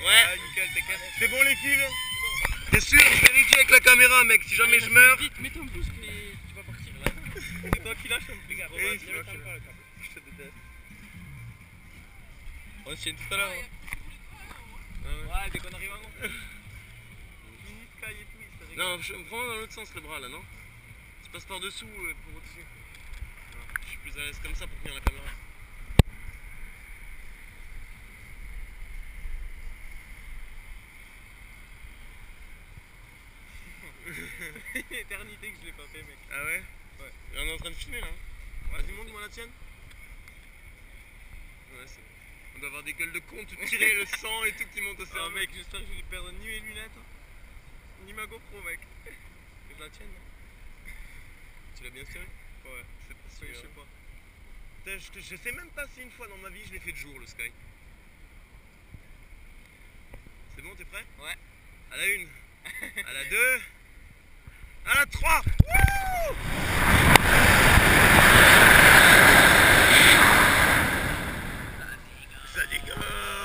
Ouais. Nickel, t'inquiète. C'est bon les fils? T'es sûr? Je vérifie avec la caméra, mec, si jamais je meurs. Vite, mets ton pouce, mais tu vas partir là. C'est toi qui lâche, les gars. Oui, c'est moi qui lâche. Je te déteste. On se tient tout à l'heure. Ouais, dès qu'on arrive à Mont. Mini Sky et tout, il se rigole. Non, prends dans l'autre sens le bras là, non? Tu passes par dessous pour au-dessus. Je suis plus à l'aise comme ça pour tenir la caméra. Éternité que je l'ai pas fait, mec. Ah ouais? Ouais. Et on est en train de filmer là. Vas-y, montre-moi la tienne. Ouais, c'est bon. On doit avoir des gueules de con, tout tirer le sang et tout qui monte au cerveau. Oh mec, j'espère que je vais perdre ni mes lunettes, ni ma GoPro, mec. C'est la tienne, non? Tu l'as bien serré? Ouais, C'est pas sûr. je sais pas. Putain, je sais même pas si une fois dans ma vie je l'ai fait de jour le sky. C'est bon, t'es prêt? Ouais. À la 1, à la 2, à la 3. Wouh! Ça dégomme.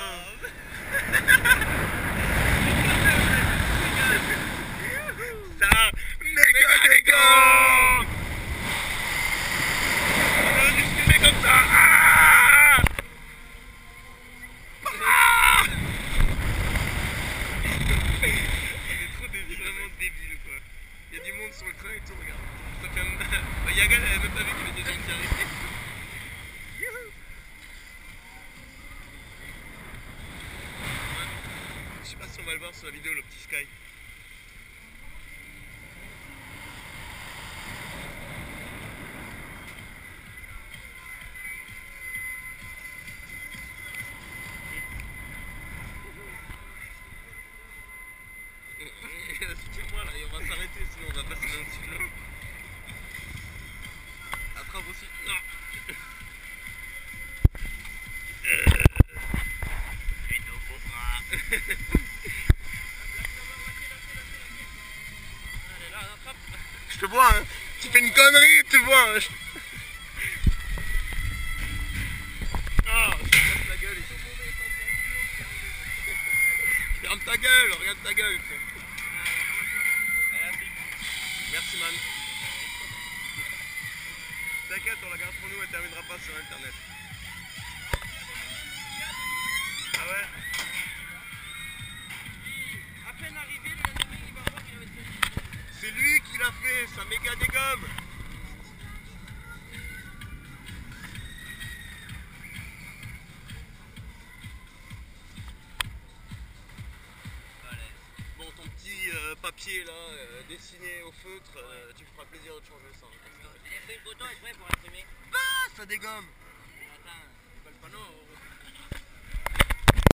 Ça méga dégomme. On va juste filmer comme ça. Ah! Ah! On est trop débile, vraiment débile quoi. Il y a du monde sur le train et tout, regarde. Ça fait un... Yagal, elle a même pas vu qu'il y avait des gens qui arrivaient. Je sais pas si on va le voir sur la vidéo, le petit Sky. Suis-moi là, et on va s'arrêter sinon on va passer dans le dessus de l'eau. Attrape aussi. Non. Putain, beau bras. Allez, là, attrape. Je te vois, hein. Tu fais une connerie, tu vois. Hein. Ah, je te casse la gueule et tout. Ferme ta gueule, regarde ta gueule. Merci man. T'inquiète, on la garde pour nous, elle terminera pas sur internet. Ah ouais? À peine arrivé, le lendemain, il va voir qu'il avait fait. C'est lui qui l'a fait, ça méga dégomme. Bon, ton petit papier là, dessiné au feutre, tu me feras plaisir de changer ça. Il a pris une photo exprès pour imprimer. Ah, ça dégomme.